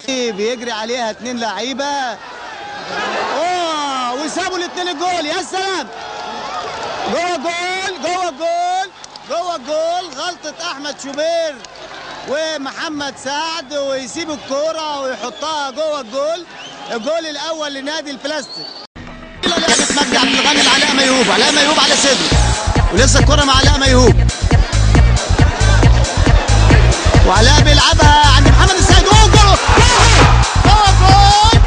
بيجري عليها 2 لعيبه. وسابوا الاثنين الجول. يا سلام، جوه الجول جوه الجول جوه الجول. غلطه احمد شوبير ومحمد سعد، ويسيب الكوره ويحطها جوه الجول. الجول الاول لنادي البلاستيك. لعبه مجدي عبد الغني لعلاء ميهوب. علاء ميهوب على صدره، ولسه الكوره مع علاء ميهوب، وعلاء بيلعبها عند محمد السيد. جوه جوه جوه جول